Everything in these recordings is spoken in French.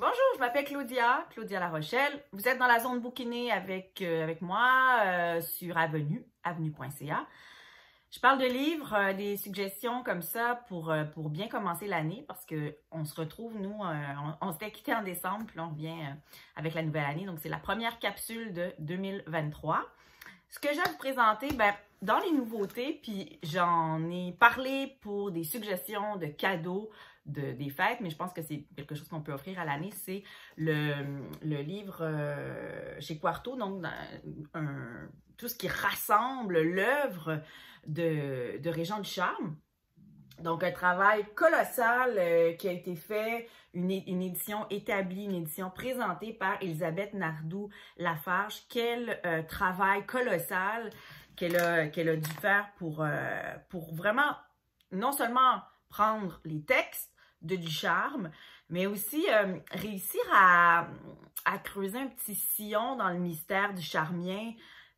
Bonjour, je m'appelle Claudia La Rochelle. Vous êtes dans la zone bouquinée avec moi sur avenue.ca. Je parle de livres, des suggestions comme ça pour bien commencer l'année parce qu'on se retrouve, nous, on s'était quitté en décembre, puis là on revient avec la nouvelle année. Donc c'est la première capsule de 2023. Ce que j'ai à vous présenter, dans les nouveautés, puis j'en ai parlé pour des suggestions de cadeaux des fêtes, mais je pense que c'est quelque chose qu'on peut offrir à l'année, c'est le livre chez Quarto, donc tout ce qui rassemble l'œuvre de Régent Ducharme. Donc, un travail colossal qui a été fait, une édition établie, une édition présentée par Elisabeth Nardou-Lafarge. Quel travail colossal qu'elle a dû faire pour vraiment, non seulement prendre les textes de Ducharme, mais aussi réussir à creuser un petit sillon dans le mystère du Charmien.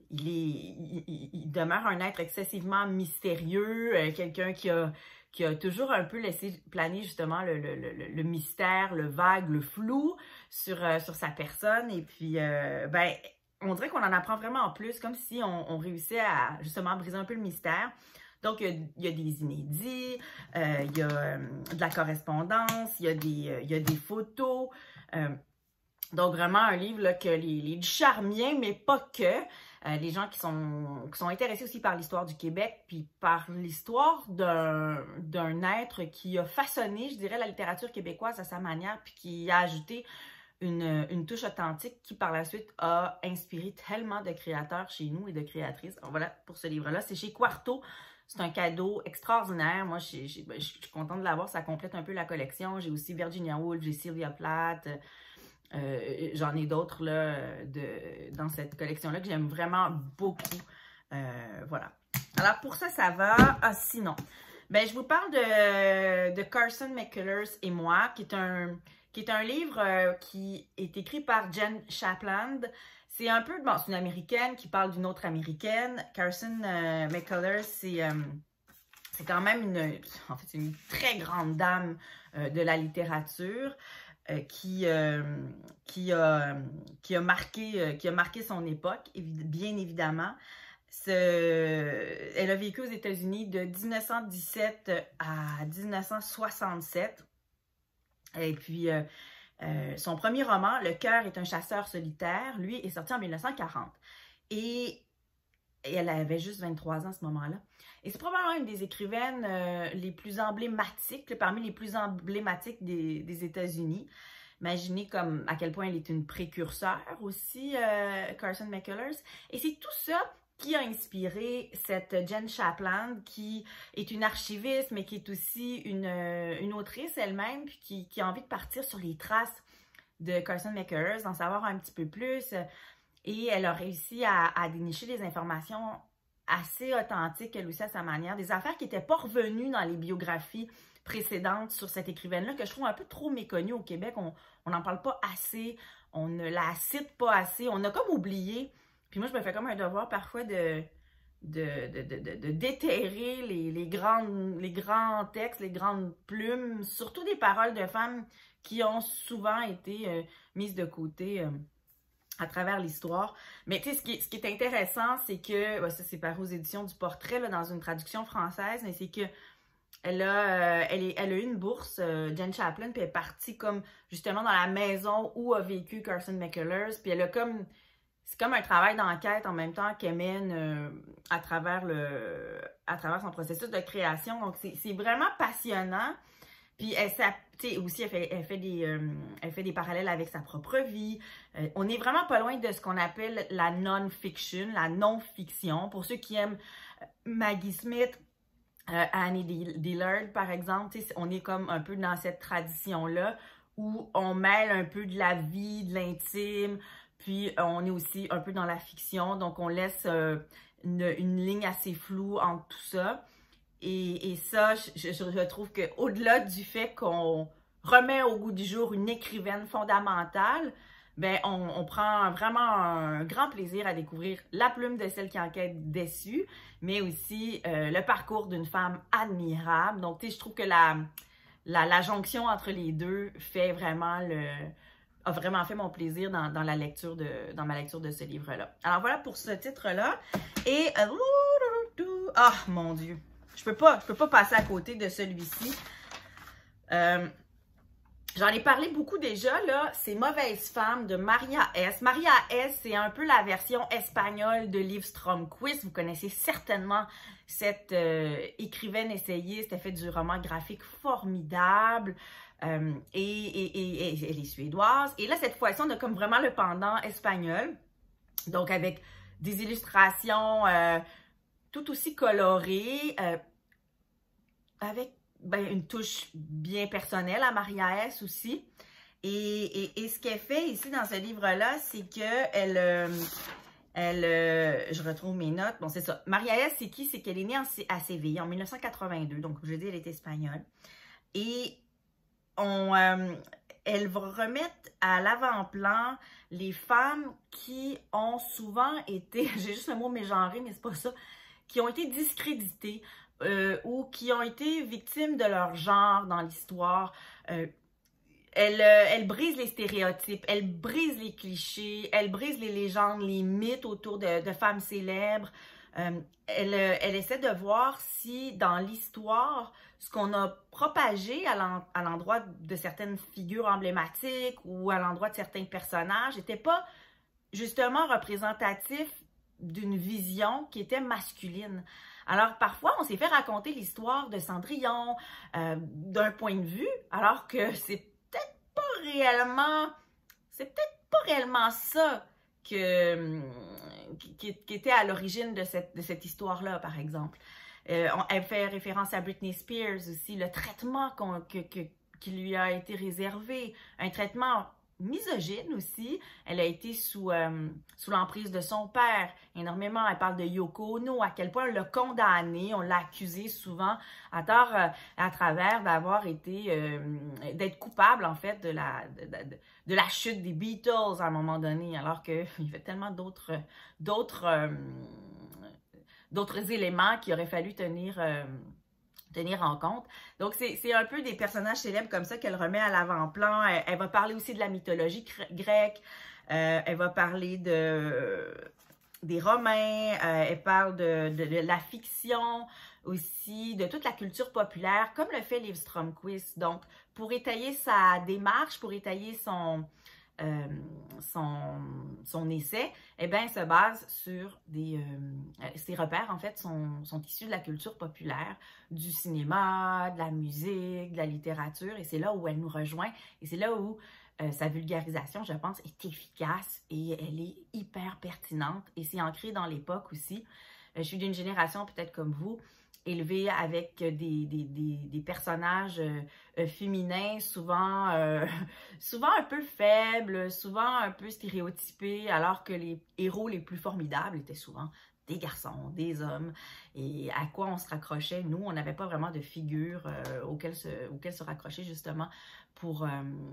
Il demeure un être excessivement mystérieux, quelqu'un qui a toujours un peu laissé planer justement le mystère, le vague, le flou sur sa personne. Et puis, on dirait qu'on en apprend vraiment en plus, comme si on réussissait à justement briser un peu le mystère. Donc, il y a des inédits, il y a de la correspondance, il y a des photos. Donc, vraiment un livre là, que les Ducharmiens, mais pas que. Les gens qui sont intéressés aussi par l'histoire du Québec, puis par l'histoire d'un être qui a façonné, je dirais, la littérature québécoise à sa manière, puis qui a ajouté une touche authentique qui, par la suite, a inspiré tellement de créateurs chez nous et de créatrices. Alors, voilà, pour ce livre-là, c'est chez Quarto. C'est un cadeau extraordinaire. Moi, je suis contente de l'avoir. Ça complète un peu la collection. J'ai aussi Virginia Woolf, j'ai Sylvia Plath. J'en ai d'autres là dans cette collection-là que j'aime vraiment beaucoup. Voilà. Alors, pour ça, ça va. Ah, sinon, je vous parle de Carson McCullers et moi, qui est un livre qui est écrit par Jen Shapland. C'est un peu, bon, c'est une Américaine qui parle d'une autre Américaine. Carson McCullers, c'est quand même c'est une très grande dame de la littérature. Qui a marqué son époque, bien évidemment. Elle a vécu aux États-Unis de 1917 à 1967. Et puis, son premier roman, Le cœur est un chasseur solitaire, lui, est sorti en 1940. Et elle avait juste 23 ans à ce moment-là. Et c'est probablement une des écrivaines les plus emblématiques, parmi les plus emblématiques des États-Unis. Imaginez comme à quel point elle est une précurseur aussi, Carson McCullers. Et c'est tout ça qui a inspiré cette Jen Shapland, qui est une archiviste, mais qui est aussi une autrice elle-même, puis qui a envie de partir sur les traces de Carson McCullers, d'en savoir un petit peu plus. Et elle a réussi à dénicher des informations assez authentiques, elle aussi, à sa manière. Des affaires qui n'étaient pas revenues dans les biographies précédentes sur cette écrivaine-là, que je trouve un peu trop méconnue au Québec. On n'en parle pas assez, on ne la cite pas assez, on a comme oublié. Puis moi, je me fais comme un devoir parfois de déterrer les grands textes, les grandes plumes, surtout des paroles de femmes qui ont souvent été mises de côté à travers l'histoire. Mais tu sais, ce qui est intéressant, c'est que, ça c'est paru aux éditions du Portrait, là, dans une traduction française, mais c'est que elle a eu une bourse, Jen Shapland, puis elle est partie comme justement dans la maison où a vécu Carson McCullers, puis elle a comme, c'est comme un travail d'enquête en même temps qu'elle mène à travers son processus de création. Donc c'est vraiment passionnant. Puis aussi, elle fait des parallèles avec sa propre vie. On n'est vraiment pas loin de ce qu'on appelle la non-fiction, la non-fiction. Pour ceux qui aiment Maggie Smith, Annie Dillard, par exemple, on est comme un peu dans cette tradition-là où on mêle un peu de la vie, de l'intime, puis on est aussi un peu dans la fiction. Donc, on laisse une ligne assez floue entre tout ça. Et ça, je trouve qu'au-delà du fait qu'on remet au goût du jour une écrivaine fondamentale, on prend vraiment un grand plaisir à découvrir la plume de celle qui enquête déçue, mais aussi le parcours d'une femme admirable. Donc, tu sais, je trouve que la jonction entre les deux fait vraiment a vraiment fait mon plaisir dans ma lecture de ce livre-là. Alors voilà pour ce titre-là. Et ah mon Dieu, je peux pas passer à côté de celui-ci. J'en ai parlé beaucoup déjà, là, c'est Mauvaise femme de Maria S. Maria S, c'est un peu la version espagnole de Liv Stromquist. Vous connaissez certainement cette écrivaine essayiste. Elle fait du roman graphique formidable et elle est suédoise. Et là, cette fois-ci, on a comme vraiment le pendant espagnol. Donc, avec des illustrations tout aussi colorées, avec une touche bien personnelle à Maria S aussi. Et ce qu'elle fait ici dans ce livre-là, c'est qu'elle... je retrouve mes notes. Bon, c'est ça. Maria S, c'est qui? C'est qu'elle est née à Séville en 1982. Donc, je dis, elle est espagnole. Et elle va remettre à l'avant-plan les femmes qui ont souvent été, j'ai juste le mot mégenré, mais c'est pas ça, qui ont été discréditées, ou qui ont été victimes de leur genre dans l'histoire. Elle brise les stéréotypes, elle brise les clichés, elle brise les légendes, les mythes autour de femmes célèbres. Elle essaie de voir si dans l'histoire, ce qu'on a propagé à l'endroit de certaines figures emblématiques ou à l'endroit de certains personnages n'était pas justement représentatif d'une vision qui était masculine. Alors, parfois, on s'est fait raconter l'histoire de Cendrillon d'un point de vue, alors que c'est peut-être pas réellement ça qui était à l'origine de cette histoire-là, par exemple. Elle fait référence à Britney Spears aussi, le traitement qui lui a été réservé, un traitement misogyne aussi. Elle a été sous l'emprise de son père énormément. Elle parle de Yoko Ono, à quel point on l'a condamné, on l'a accusé souvent à tort, à travers d'avoir été, d'être coupable en fait de la chute des Beatles à un moment donné, alors qu'il y avait tellement d'autres éléments qu'il aurait fallu tenir en compte. Donc, c'est un peu des personnages célèbres comme ça qu'elle remet à l'avant-plan. Elle va parler aussi de la mythologie grecque. Elle va parler des Romains. Elle parle de la fiction aussi, de toute la culture populaire, comme le fait Liv Stromquist. Donc, pour étayer sa démarche, pour étayer son essai, eh bien, elle se base sur ses repères, en fait, sont issus de la culture populaire, du cinéma, de la musique, de la littérature, et c'est là où elle nous rejoint, et c'est là où sa vulgarisation, je pense, est efficace, et elle est hyper pertinente, et c'est ancré dans l'époque aussi. Je suis d'une génération, peut-être comme vous, élevée avec des personnages féminins souvent un peu faibles, souvent un peu stéréotypés, alors que les héros les plus formidables étaient souvent des garçons, des hommes, et à quoi on se raccrochait. Nous, on n'avait pas vraiment de figure auquel se raccrocher justement pour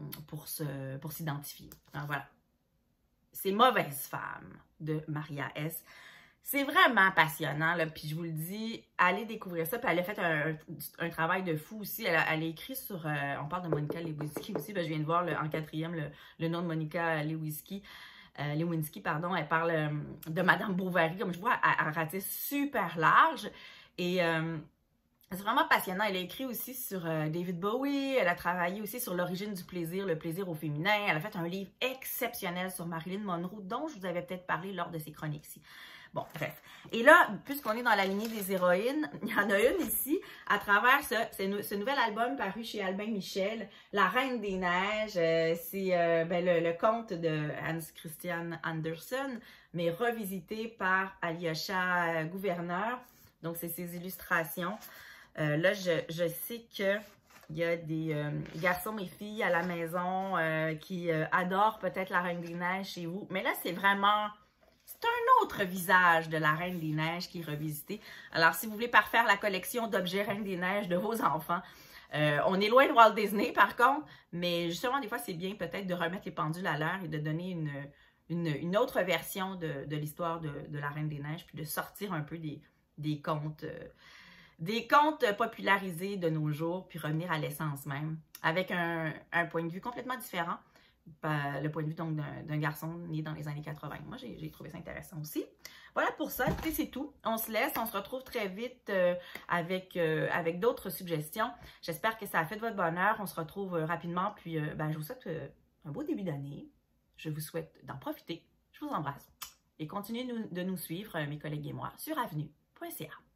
s'identifier. Alors voilà. C'est Mauvaise femme de Maria S. C'est vraiment passionnant, là, puis je vous le dis, allez découvrir ça, puis elle a fait un travail de fou aussi, elle a écrit sur, on parle de Monica Lewinsky aussi, ben, je viens de voir en quatrième le nom de Monica Lewinsky, pardon, elle parle de Madame Bovary, comme je vois, elle ratisse super large, et c'est vraiment passionnant. Elle a écrit aussi sur David Bowie, elle a travaillé aussi sur l'origine du plaisir, le plaisir au féminin, elle a fait un livre exceptionnel sur Marilyn Monroe, dont je vous avais peut-être parlé lors de ces chroniques-ci. Bon, bref. Et là, puisqu'on est dans la lignée des héroïnes, il y en a une ici, à travers ce nouvel album paru chez Albin Michel, La Reine des Neiges. C'est le conte de Hans Christian Andersen, mais revisité par Alyosha Gouverneur. Donc, c'est ses illustrations. Là, je sais qu'il y a des garçons et filles à la maison qui adorent peut-être La Reine des Neiges chez vous. Mais là, c'est vraiment... C'est un autre visage de la Reine des Neiges qui est revisité. Alors, si vous voulez parfaire la collection d'objets Reine des Neiges de vos enfants, on est loin de Walt Disney, par contre, mais justement, des fois, c'est bien peut-être de remettre les pendules à l'heure et de donner une autre version de l'histoire de la Reine des Neiges, puis de sortir un peu des contes popularisés de nos jours, puis revenir à l'essence même, avec un point de vue complètement différent le point de vue donc d'un garçon né dans les années 80. Moi, j'ai trouvé ça intéressant aussi. Voilà pour ça, écoutez, c'est tout. On se laisse, on se retrouve très vite avec d'autres suggestions. J'espère que ça a fait de votre bonheur. On se retrouve rapidement, puis je vous souhaite un beau début d'année. Je vous souhaite d'en profiter. Je vous embrasse. Et continuez de nous suivre, mes collègues et moi, sur avenue.ca.